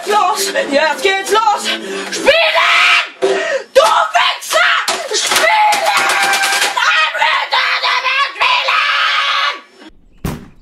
los! Jetzt geht's los! Spielen! Du Wichser! Spielen! Anwender, der wird spielen!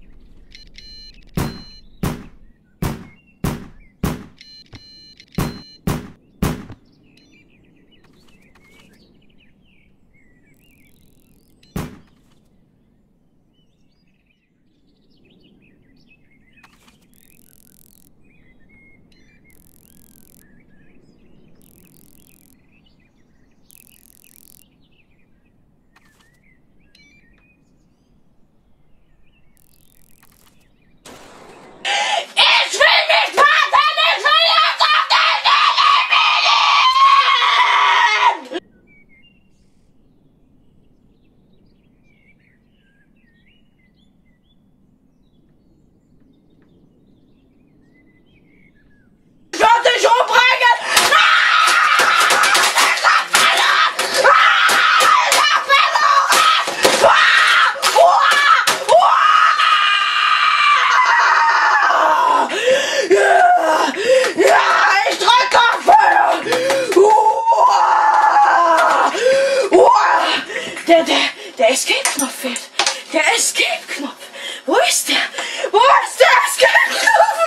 Der Escape-Knopf fehlt. Der Escape-Knopf. Wo ist der? Wo ist der Escape-Knopf?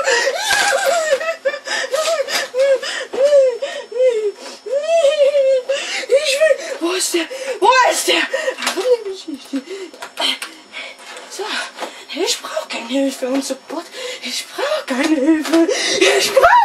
Wo ist der? Wo ist der? So, ich brauche keine Hilfe und Support. Ich brauche keine Hilfe. Ich brauche